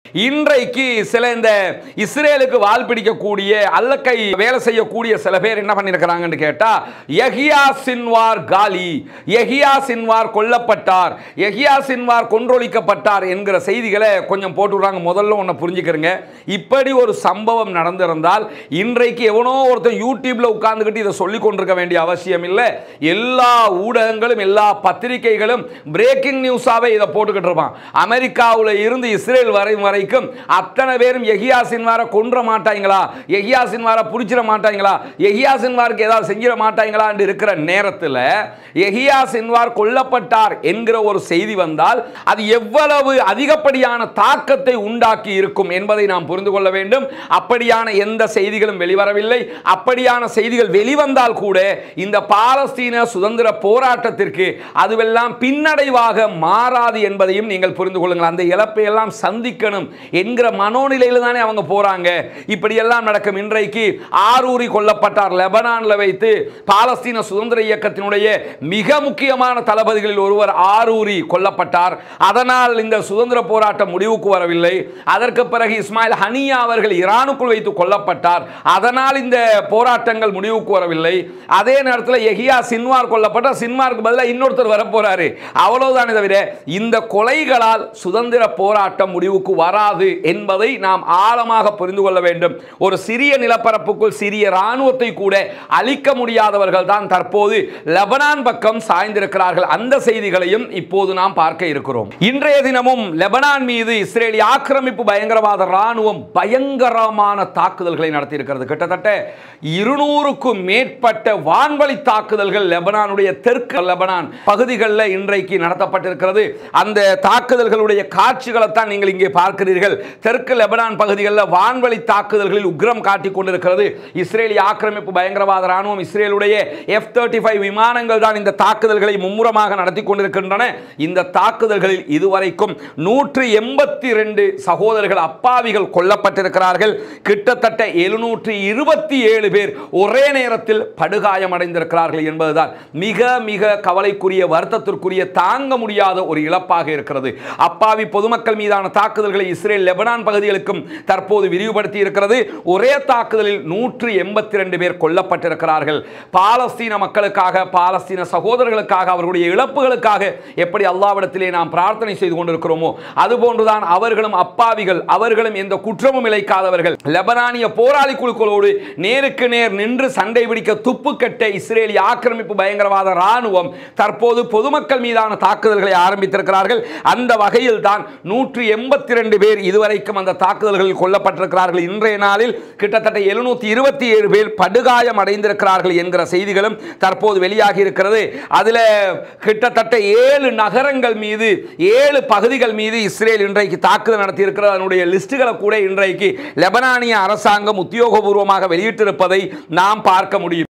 இன்றைக்கு சில இந்த இஸ்ரேலுக்கு வால் பிடிக்கக்கூடிய அல்லக்கை வேலை செய்யக்கூடிய சில பேர் என்ன பண்ணிருக்கிறாங்கன்னு கேட்டா, யஹ்யா சின்வார் காலி, யஹ்யா சின்வார் கொல்லப்பட்டார், யஹ்யா சின்வார் கொன்றொழிக்கப்பட்டார் என்கிற செய்திகளை கொஞ்சம் போட்டுறாங்க. முதல்ல ஒன்றை புரிஞ்சுக்கிறங்க, இப்படி ஒரு சம்பவம் நடந்திருந்தால் இன்றைக்கு எவனோ ஒருத்தன் யூடியூப்ல உட்கார்ந்துக்கிட்டு இதை சொல்லிக் கொண்டிருக்க வேண்டிய அவசியம் இல்லை. எல்லா ஊடகங்களும் எல்லா பத்திரிகைகளும் பிரேக்கிங் நியூஸாவே இதை போட்டுக்கிட்டு இருப்பான். அமெரிக்காவில் இருந்து இஸ்ரேல் வரைக்கும் அத்தனை பேரும் யஹ்யா சின்வாரை கொன்ற மாட்டாங்களா, யஹ்யா சின்வாரை புடிச்சிட மாட்டாங்களா, யஹ்யா சின்வாருக்கு ஏதாவது செஞ்சிட மாட்டாங்களா என்று இருக்கிற நேரத்தில் யஹ்யா சின்வார் கொல்லப்பட்டார் என்கிற ஒரு செய்தி வந்தால் அது எவ்வளவு அதிகப்படியான தாக்கத்தை உண்டாக்கி இருக்கும் என்பதை நாம் புரிந்து கொள்ள வேண்டும். அப்படியான எந்த செய்திகளும் வெளிவரவில்லை. அப்படியான செய்திகள் வெளிவந்தால் கூட இந்த பாலஸ்தீன சுதந்திர போராட்டத்திற்கு அதுவெல்லாம் பின்னடைவாக மாறாது என்பதையும் நீங்கள் புரிந்து கொள்ளுங்கள். அந்த இழப்பை எல்லாம் சந்திக்கணும் என்கிற மனோநிலையில் தானே அவங்க போறாங்க. இப்படி எல்லாம் நடக்கும். இன்றைக்கு ஆரூரி கொல்லப்பட்டார், லெபனான்ல வைத்து பாலஸ்தீன சுதந்திர இயக்கத்தினுடைய மிக முக்கியமான தளபதிகளில் ஒருவர் ஆரூரி கொல்லப்பட்டார். அதனால் இந்த சுதந்திர போராட்டம் முடிவுக்கு வரவில்லை. அதற்கு பிறகு இஸ்மாயில் ஹனியா அவர்கள் ஈரானுக்குள் வைத்து கொல்லப்பட்டார். அதனால் இந்த போராட்டங்கள் முடிவுக்கு வரவில்லை. அதே நேரத்தில் யஹ்யா சின்வார் கொல்லப்பட்டார். சின்வாருக்கு பதிலாக இன்னொருத்தர் வரப்போறாரு. அவ்வளவுதானே தவிர இந்த கொலைகளால் சுதந்திர போராட்டம் முடிவுக்கு வராது என்பதை நாம் ஆழமாக புரிந்து கொள்ள வேண்டும். ஒரு சிறிய நிலப்பரப்புக்குள் சிறிய ராணுவத்தை கூட அழிக்க முடியாதவர்கள் தான் தற்போது லெபனான் பக்கம் சாய்ந்திருக்கிறார்கள். அந்த செய்திகளையும் இப்போது நாம் பார்க்க இருக்கிறோம். இன்றைய தினமும் லெபனான் மீது இஸ்ரேலிய ஆக்கிரமிப்பு பயங்கரவாத ராணுவம் பயங்கரமான தாக்குதல்களை நடத்தியிருக்கிறது. கிட்டத்தட்ட 200க்கும் மேற்பட்ட வான்வழி தாக்குதல்கள் லெபனானுடைய தெற்கு லெபனான் பகுதிகளில் இன்றைக்கு நடத்தப்பட்டிருக்கிறது. அந்த தாக்குதல்களுடைய காட்சிகளை தான் நீங்கள் இங்கே பார்க்கிறீர்கள். தெற்கு லெபனான் பகுதிகளில் வான்வழி தாக்குதல்களில் உக்கிரம் காட்டிக் கொண்டிருக்கிறது இஸ்ரேலிய ஆக்கிரமிப்பு பயங்கரவாத ராணுவம். இஸ்ரேலுடைய F-35 விமானங்கள் தான் இந்த தாக்குதல்களை மும்முரமாக நடத்தி கொண்டிருக்கின்றன. இந்த தாக்குதல்களில் இதுவரைக்கும் 182 சகோதரர்கள் அப்பாவிகள் கொல்லப்பட்டிருக்கிறார்கள். கிட்டத்தட்ட 727 பேர் ஒரே நேரத்தில் படுகாயமடைந்திருக்கிறார்கள் என்பதுதான் மிக மிக கவலைக்குரிய, வருத்தத்திற்குரிய, தாங்க முடியாத ஒரு இழப்பாக இருக்கிறது. அப்பாவி பொதுமக்கள் மீதான தாக்குதல்களை இஸ்ரேல் லெபனான் பகுதிகளுக்கும் தற்போது விரிவுபடுத்தி இருக்கிறது. ஒரே தாக்குதலில் 182 பேர் கொல்லப்பட்டிருக்கிறார்கள். பாலஸ்தீன மக்களுக்காக, பாலஸ்தீன சகோதரர்களுக்காக, அவர்களுடைய இழப்புகளுக்காக எப்படி அல்லாஹ்விடத்திலே நாம் பிரார்த்தனை செய்து கொண்டிருக்கிறோமோ அதுபோன்றுதான் அவர்களும் அப்பாவிகள், அவர்களும் எந்த குற்றமும் இழைக்காதவர்கள். லெபனானிய போராளி குழுக்களோடு நேருக்கு நேர் நின்று சண்டை பிடிக்க துப்பு கட்ட இஸ்ரேலிய ஆக்கிரமிப்பு பயங்கரவாத ராணுவம் தற்போது பொதுமக்கள் மீதான தாக்குதல்களை ஆரம்பித்திருக்கிறார்கள். அந்த வகையில் தான் 182 பேர் இதுவரைக்கும் அந்த தாக்குதல்களில் கொல்லப்பட்டிருக்கிறார்கள். இன்றைய நாளில் கிட்டத்தட்ட 727 பேர் படுகாயம் அடைந்திருக்கிறார்கள் என்கிற செய்திகளும் தற்போது வெளியாகி இருக்கிறது. அதில் கிட்டத்தட்ட 7 நகரங்கள் மீது, 7 பகுதிகள் மீது இஸ்ரேல் இன்றைக்கு தாக்குதல் நடத்தி இருக்கிறது. அதனுடைய லிஸ்டுகளை கூட இன்றைக்கு லெபனானிய அரசாங்கம் உத்தியோகபூர்வமாக வெளியிட்டிருப்பதை நாம் பார்க்க முடியும்.